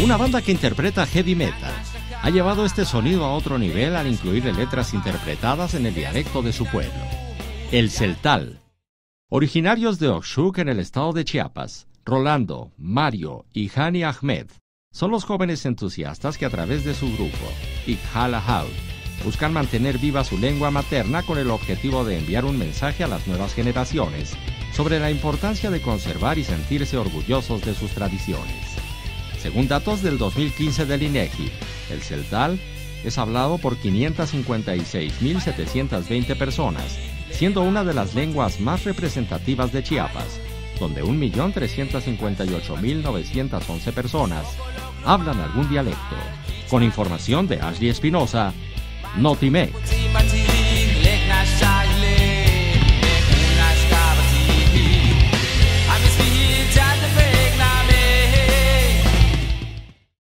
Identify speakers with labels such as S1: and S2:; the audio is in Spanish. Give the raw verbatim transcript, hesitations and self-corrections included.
S1: Una banda que interpreta heavy metal ha llevado este sonido a otro nivel al incluir letras interpretadas en el dialecto de su pueblo, el celtal. Originarios de Oxchuc en el estado de Chiapas, Rolando, Mario y Hani Ahmed son los jóvenes entusiastas que a través de su grupo, Ikhalahau, buscan mantener viva su lengua materna con el objetivo de enviar un mensaje a las nuevas generaciones sobre la importancia de conservar y sentirse orgullosos de sus tradiciones. Según datos del dos mil quince del INEGI, el celtal es hablado por quinientas cincuenta y seis mil setecientas veinte personas, siendo una de las lenguas más representativas de Chiapas, donde un millón trescientas cincuenta y ocho mil novecientas once personas hablan algún dialecto. Con información de Ashley Espinosa, Notimex.